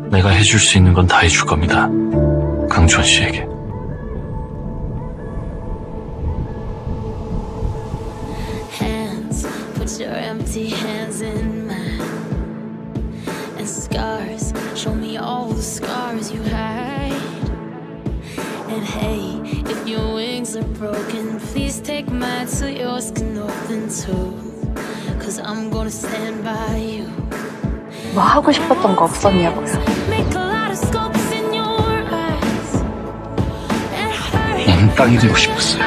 내가 해줄 수 있는 건 다 해줄 겁니다. 강주원 씨에게. Put your empty hands in mine. And scars, show me all the scars you hide. And hey, if your wings are broken, please take mine so yours can open too. Cause I'm gonna stand by you. 뭐 하고 싶었던 거 없었냐고요. 나는 땅이 되고 싶었어요.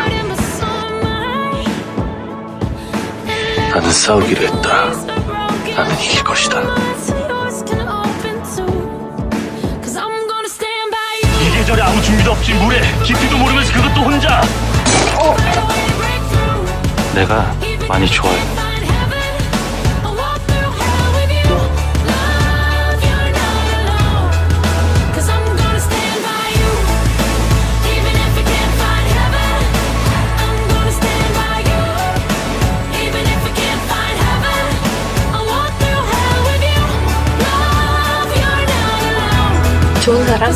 나는 싸우기로 했다. 나는 이길 것이다. 이 계절에 아무 준비도 없이 물에 깊이도 모르면서 그것도 혼자. 내가 많이 좋아요. 좋은 사람?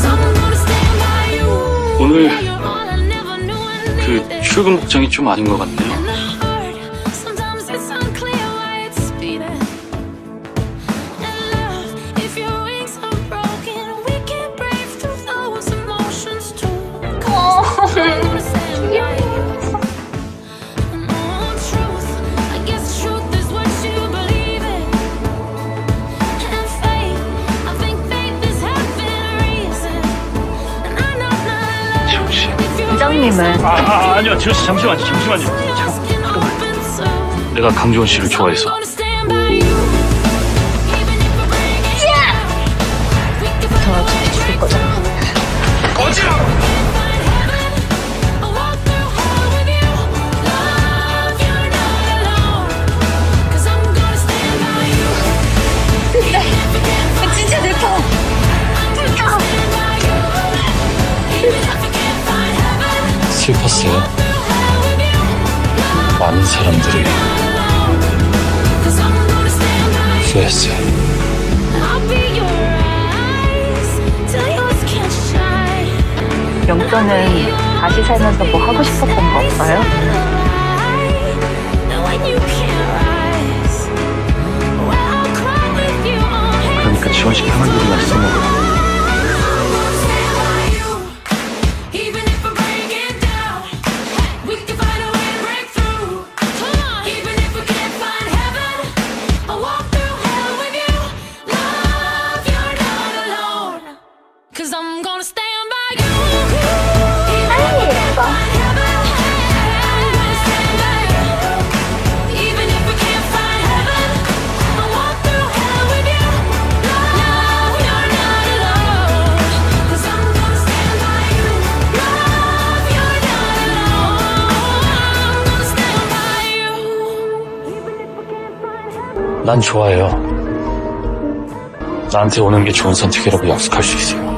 오늘 그 출근 복장이 좀 아닌 것 같네요. 부장님은 아니요, 지효씨 잠시만요. 내가 강주원 씨를 좋아해서. 저 어차피 죽을 거잖아. 꺼지마! 진짜 내 거. 슬펐어요. 많은 사람들이 후회했어요. 영표는 다시 살면서 뭐 하고 싶었던 거 없어요? 그러니까 지원 씨 편한 일이나 써먹어. 난 좋아해요. 나한테 오는 게 좋은 선택이라고 약속할 수 있어요.